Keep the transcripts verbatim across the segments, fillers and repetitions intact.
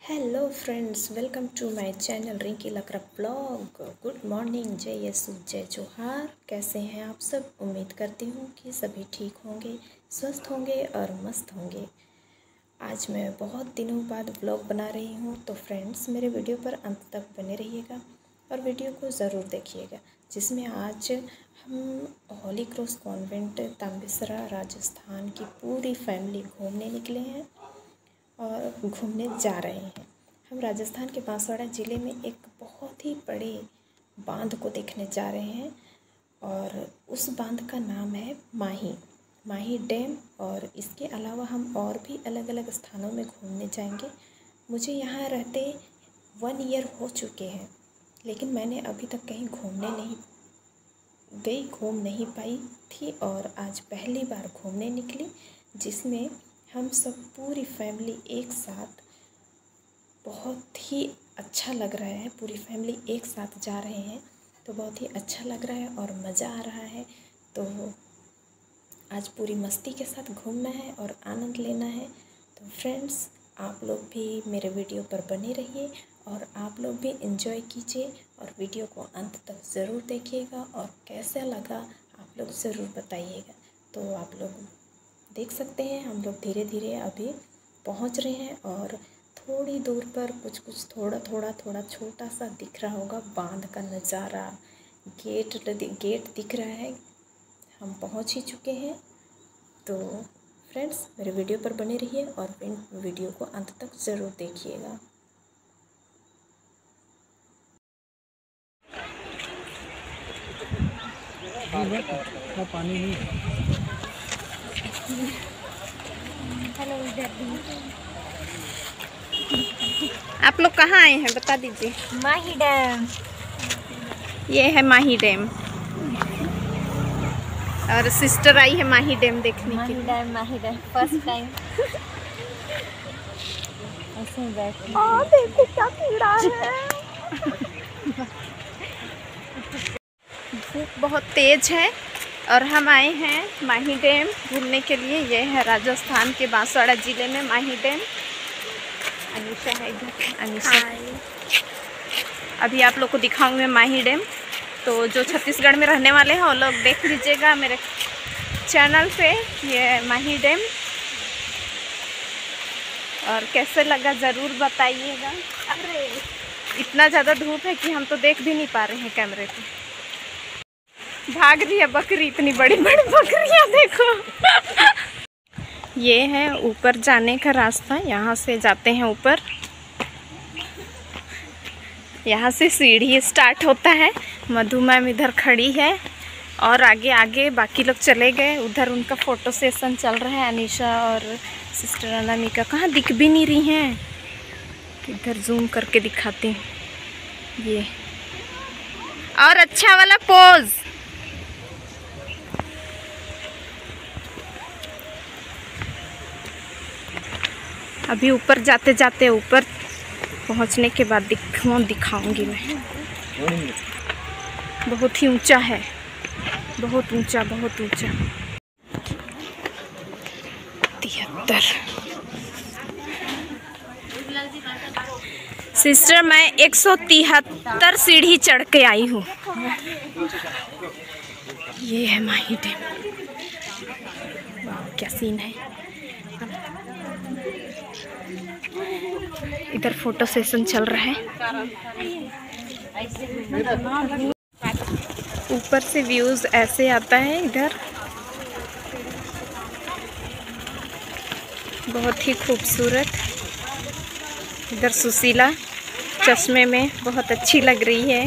Hello friends, welcome to my channel Rinki Lakra blog. Good morning, जय यीशु जय जोहार। कैसे हैं आप सब? उम्मीद करती हूँ कि सभी ठीक होंगे, स्वस्थ होंगे और मस्त होंगे। आज मैं बहुत दिनों बाद ब्लॉग बना रही हूँ, तो फ्रेंड्स मेरे वीडियो पर अंत तक बने रहिएगा और वीडियो को ज़रूर देखिएगा, जिसमें आज हम Holy Cross Convent Tambesara Rajasthan की पूरी फैमिली घूमने निकले हैं और घूमने जा रहे हैं। हम राजस्थान के बांसवाड़ा ज़िले में एक बहुत ही बड़े बांध को देखने जा रहे हैं और उस बांध का नाम है माही माही डैम। और इसके अलावा हम और भी अलग अलग स्थानों में घूमने जाएंगे। मुझे यहाँ रहते वन ईयर हो चुके हैं, लेकिन मैंने अभी तक कहीं घूमने नहीं गई, घूम नहीं पाई थी और आज पहली बार घूमने निकली, जिसमें हम सब पूरी फैमिली एक साथ, बहुत ही अच्छा लग रहा है। पूरी फैमिली एक साथ जा रहे हैं तो बहुत ही अच्छा लग रहा है और मज़ा आ रहा है। तो आज पूरी मस्ती के साथ घूमना है और आनंद लेना है। तो फ्रेंड्स, आप लोग भी मेरे वीडियो पर बने रहिए और आप लोग भी एंजॉय कीजिए और वीडियो को अंत तक ज़रूर देखिएगा और कैसा लगा आप लोग ज़रूर बताइएगा। तो आप लोग देख सकते हैं, हम लोग धीरे धीरे अभी पहुंच रहे हैं और थोड़ी दूर पर कुछ कुछ थोड़ा थोड़ा थोड़ा छोटा सा दिख रहा होगा बांध का नज़ारा। गेट गेट दिख रहा है। हम पहुंच ही चुके हैं। तो फ्रेंड्स, मेरे वीडियो पर बने रहिए और वीडियो को अंत तक ज़रूर देखिएगा। पानी नहीं। हेलो, इधर भी। आप लोग कहाँ आए हैं बता दीजिए। माही डैम। ये है माही डैम और सिस्टर आई है माही डैम देखने के माही लिए। Dam Mahi dam first time. ऐसे ही बैठ। आ, देखो क्या कीड़ा है। धूप बहुत तेज है और हम आए हैं माही डैम घूमने के लिए। ये है राजस्थान के बांसवाड़ा ज़िले में माही डैम। अनीशा है इधर। अनीशा, अभी आप लोग को दिखाऊंगे माही डैम। तो जो छत्तीसगढ़ में रहने वाले हैं वो लोग देख लीजिएगा मेरे चैनल पे ये माही डैम, और कैसे लगा ज़रूर बताइएगा। अरे इतना ज़्यादा धूप है कि हम तो देख भी नहीं पा रहे हैं कैमरे पे। भाग रही है बकरी, इतनी बड़ी बड़ी बकरियां देखो। ये है ऊपर जाने का रास्ता, यहाँ से जाते हैं ऊपर। यहाँ से सीढ़ी स्टार्ट होता है। मधु मैम इधर खड़ी है और आगे आगे बाकी लोग चले गए। उधर उनका फ़ोटो सेशन चल रहा है। अनीशा और सिस्टर अनामिका कहाँ दिख भी नहीं रही हैं। इधर जूम करके दिखाती हूँ। ये और अच्छा वाला पोज। अभी ऊपर जाते जाते ऊपर पहुंचने के बाद दिखाऊं दिखाऊंगी मैं। बहुत ही ऊंचा है, बहुत ऊंचा बहुत ऊंचा। तिहत्तर। सिस्टर, मैं एक सौ तिहत्तर सीढ़ी चढ़ के आई हूँ। ये है माही डैम। वाह क्या सीन है। इधर फोटो सेशन चल रहा है। ऊपर से व्यूज ऐसे आता है। इधर बहुत ही खूबसूरत। इधर सुशीला चश्मे में बहुत अच्छी लग रही है।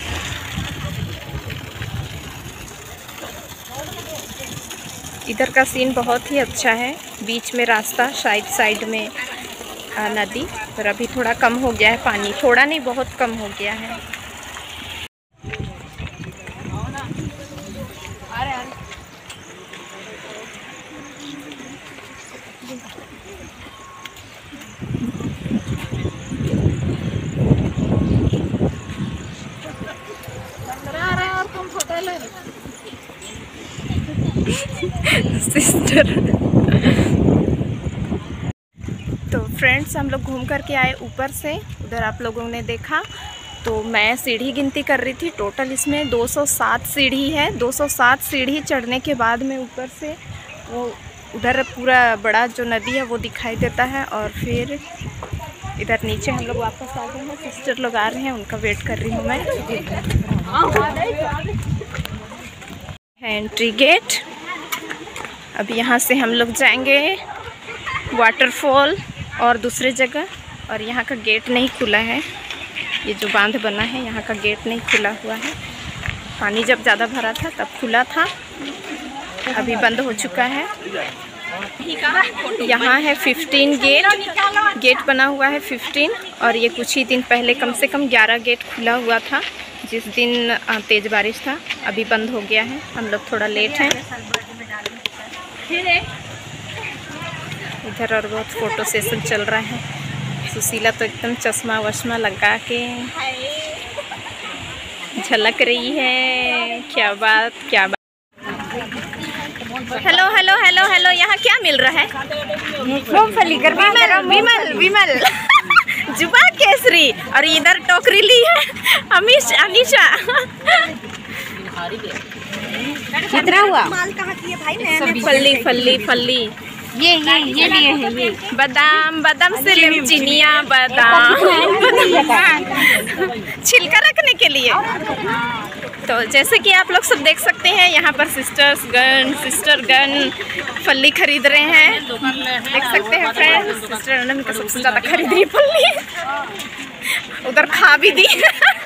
इधर का सीन बहुत ही अच्छा है। बीच में रास्ता, साइड साइड में नदी, पर अभी थोड़ा कम हो गया है पानी। थोड़ा नहीं, बहुत कम हो गया है। सिस्टर तो फ्रेंड्स हम लोग घूम कर के आए ऊपर से, उधर आप लोगों ने देखा। तो मैं सीढ़ी गिनती कर रही थी, टोटल इसमें दो सौ सात सीढ़ी है। दो सौ सात सीढ़ी चढ़ने के बाद में ऊपर से वो उधर पूरा बड़ा जो नदी है वो दिखाई देता है। और फिर इधर नीचे हम लोग वापस आ गए हैं, सिस्टर लोग आ रहे हैं, उनका वेट कर रही हूँ मैं। Entry gate. अब यहाँ से हम लोग जाएंगे वाटरफॉल और दूसरे जगह। और यहाँ का गेट नहीं खुला है, ये जो बांध बना है यहाँ का गेट नहीं खुला हुआ है। पानी जब ज़्यादा भरा था तब खुला था, अभी बंद हो चुका है। यहाँ है फिफ्टीन गेट, गेट बना हुआ है फिफ्टीन। और ये कुछ ही दिन पहले कम से कम ग्यारह गेट खुला हुआ था, जिस दिन तेज़ बारिश था। अभी बंद हो गया है, हम लोग थोड़ा लेट हैं। इधर और बहुत फ़ोटो सेशन चल रहा है। सुशीला तो एकदम चश्मा वश्मा लगा के झलक रही है। क्या बात क्या बात। हेलो हेलो हेलो हेलो, यहाँ क्या मिल रहा है? मूंगफली गरमा गरम विमल विमल जुबा केसरी। और इधर टोकरी ली है अमीश अनीशा। कितना हुआ? फल्ली फल्ली फल्ली ये ये ये लिए हैं ये बादाम, बादाम से चिनिया बादाम छिलका रखने के लिए। तो जैसे कि आप लोग सब देख सकते हैं, यहाँ पर सिस्टर्स गन सिस्टर गन फल्ली खरीद रहे हैं। देख सकते हैं फ्रेंड्स, सिस्टर अनम का सबसे ज़्यादा खरीद रही फल्ली, उधर खा भी दी।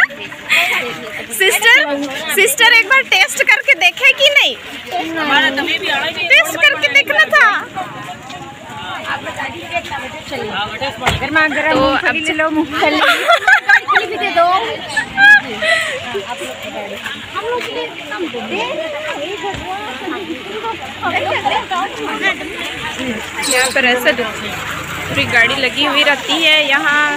सिस्टर सिस्टर एक बार टेस्ट करके देखे कि नहीं? टेस्ट करके देखना था। गरमा गरम तो मूंगफली ले लो, मूंगफली भी दे दो। यहाँ पर ऐसा पूरी गाड़ी लगी हुई रहती है यहाँ।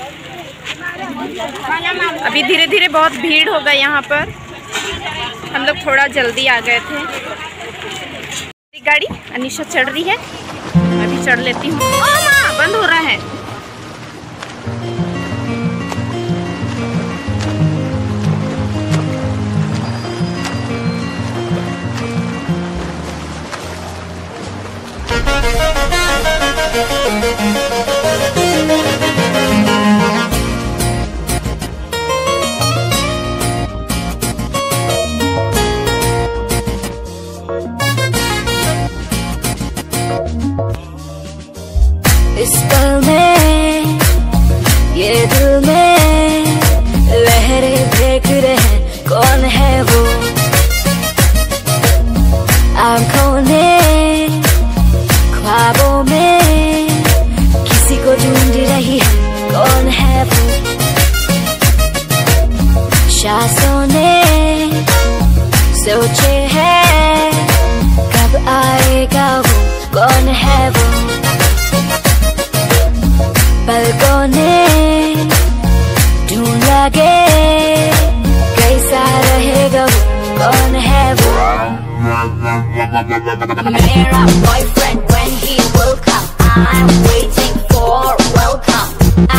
अभी धीरे धीरे बहुत भीड़ होगा यहाँ पर, हम लोग थोड़ा जल्दी आ गए थे। गाड़ी अनीशा चढ़ रही है, मैं भी चढ़ लेती हूँ। ओ माँ, बंद हो रहा है। इस पल में ये दिल में लहरें फेंक रहे, कौन है वो? आंखों ने ख्वाबों में किसी को ढूंढ रही है, कौन है वो? सांसों ने सोचे है कब आएगा वो, कौन है वो? पलकों ने ढूंढ लगे कैसा रहेगा वो, कौन है वो? मेरा boyfriend when he will come, I'm waiting for welcome.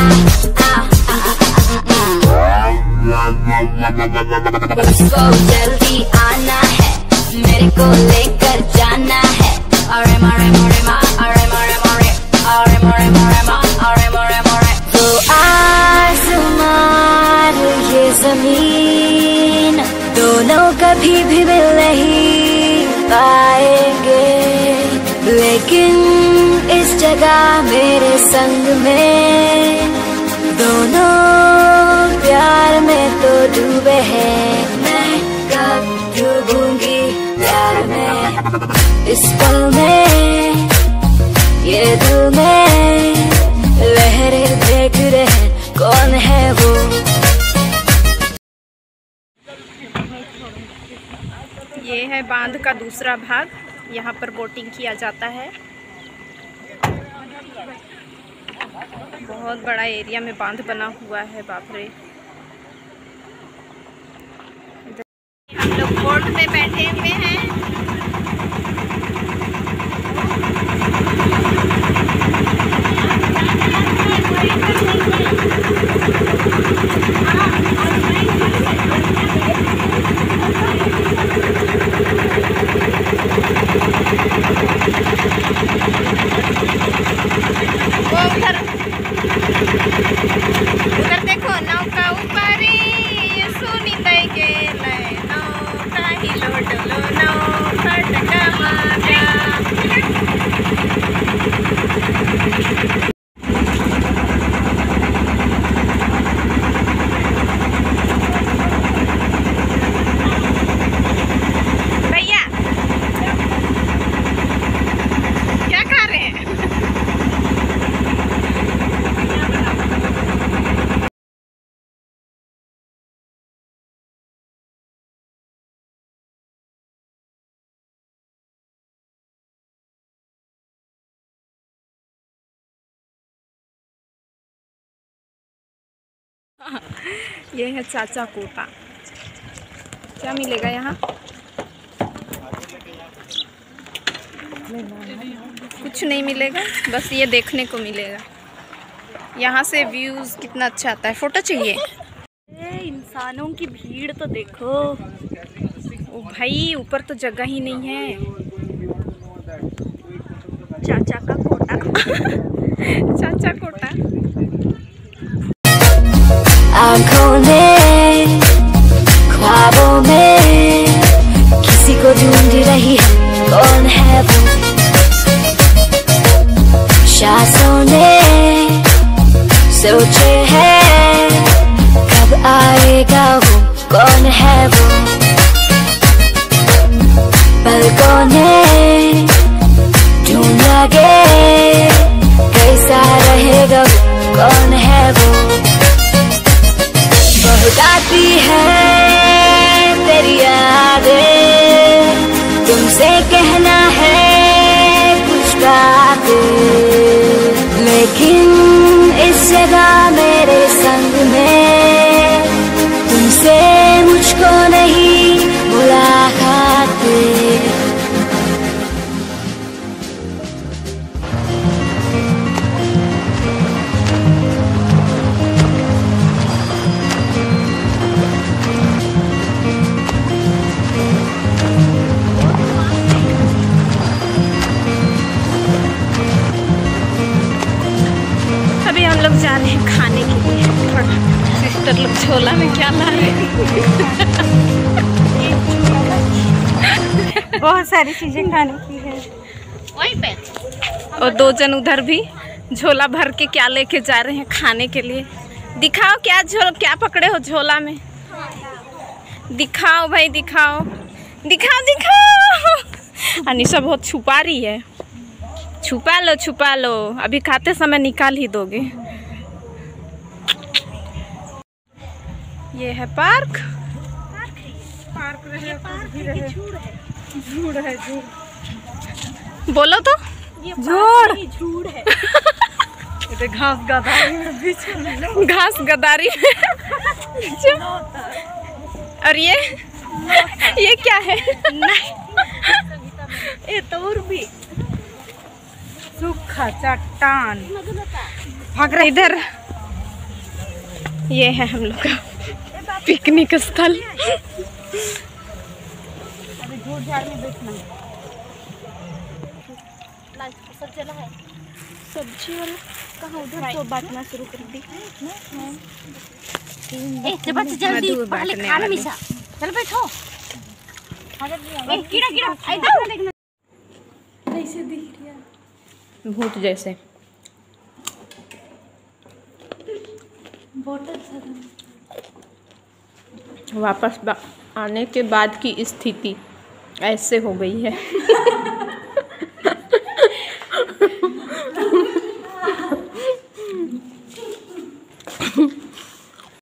उसको जल्दी आना है, मेरे को लेकर जाना है। अरे मारे मारे मा, अरे मारे मारे, अरे मारे मारे मा, अरे मारे मारे। वो आसमान ये जमीन दोनों कभी भी मिल नहीं पाएंगे, लेकिन इस जगह मेरे संग में दोनों प्यार में तो डूबे हैं। मैं कब डूबूंगी प्यार में, इस पल में ये दिल में लहरें फेंक रहे, कौन है वो? ये है बांध का दूसरा भाग, यहाँ पर बोटिंग किया जाता है। बहुत बड़ा एरिया में बांध बना हुआ है, बाप रे। हम लोग बोट में बैठे हुए हैं। ये है चाचा कोटा। क्या मिलेगा यहाँ? कुछ नहीं मिलेगा, बस ये देखने को मिलेगा। यहाँ से व्यूज़ कितना अच्छा आता है। फ़ोटो चाहिए? इंसानों की भीड़ तो देखो। ओ भाई, ऊपर तो जगह ही नहीं है। चाचा का कोटा। चाचा कोटा। आँखों में ख्वाबों में किसी को ढूंढ रही है, कौन है वो? सांसों ने सोचे है कब आएगा वो, कौन है वो? पलकों ने ढूंढ लगे कैसा रहेगा वो, कौन है वो? बहुत आती है तेरी यादें, तुमसे कहना है कुछ बातें, लेकिन इस जगह मेरे संग में तुमसे मुझको नहीं मुलाकातें। अभी हम लोग जा रहे हैं खाने के लिए। थोड़ा सिस्टर लोग छोला में क्या ला रहे हैं? बहुत सारी चीजें खाने की है वहीं पे। और दो जन उधर भी झोला भर के क्या लेके जा रहे हैं खाने के लिए। दिखाओ क्या झोला, क्या पकड़े हो झोला में? दिखाओ भाई, दिखाओ दिखाओ दिखाओ। अनीशा बहुत छुपा रही है। छुपा लो छुपा लो, अभी खाते समय निकाल ही दोगे। ये है पार्क। पार्क रहे, पार्क है, झूड़ है, झूड़ है, झूड़। बोलो तो। झूड़ झूड़ है। ये घास गदारी में बीच में, घास गदारी। और ये ये क्या है? ये तोर भी सूखा चट्टान। भाग रहे इधर। ये है हम लोग का पिकनिक स्थल। अभी झूड़ झाड़ में बैठना है। सब्जी वाला कहाँ? उधर तो बांटना शुरू कर दी। जल्दी पहले खाना मिसा। चल बैठो। ए कीड़ा कीड़ा इधर देखना। कैसे दिख रहा है? भूत जैसे। वापस आने के बाद की स्थिति ऐसे हो गई है।